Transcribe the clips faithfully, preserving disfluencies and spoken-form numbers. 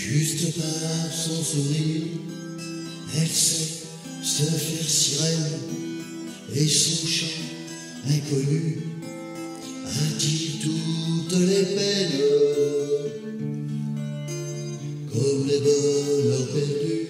Juste par son sourire, elle sait se faire sirène, et son chant inconnu attire toutes les peines, comme les bonheurs perdus.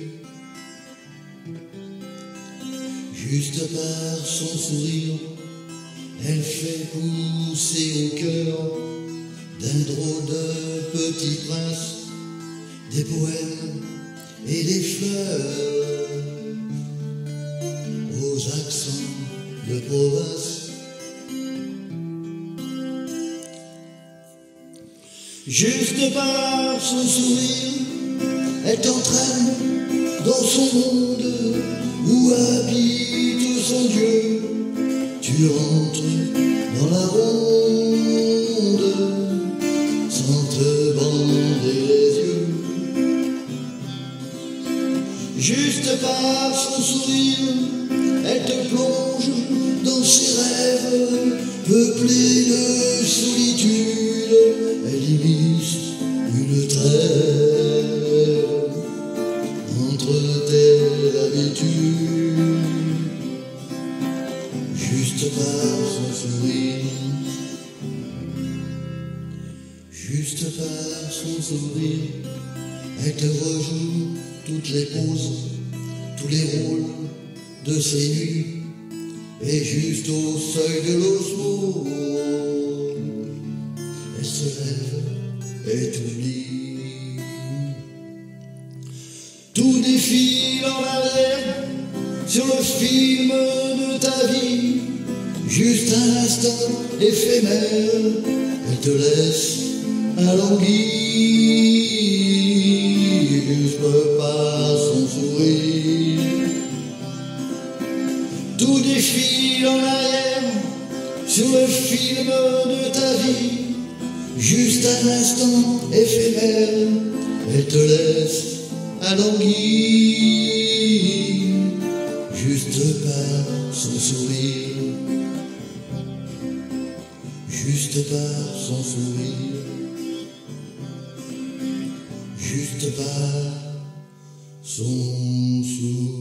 Juste par son sourire, elle fait pousser au cœur d'un drôle de petit prince des poèmes et des fleurs aux accents de province. Juste par son sourire, elle t'entraîne dans son monde où habite son Dieu. Tu rentres dans la ronde sans te bander les yeux. Juste par son sourire, elle te plonge dans ses rêves peuplés de solitude. Elle immisce une trêve entre tes habitudes. Juste par son sourire, juste par son sourire, elle te rejoue toutes les poses, tous les rôles de ses nuits, et juste au seuil de l'osmose, elle se lève et t'oublie. Tout défile en arrière sur le film de ta vie, juste un instant éphémère, elle te laisse alanguir. Juste par son sourire, tout défile en arrière sur le film de ta vie, juste un instant éphémère, elle te laisse alanguir. Juste par son sourire, juste par son sourire, juste par son sourire.